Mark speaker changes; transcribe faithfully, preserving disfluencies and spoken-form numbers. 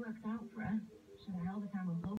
Speaker 1: works out for her. Should have held the camera blow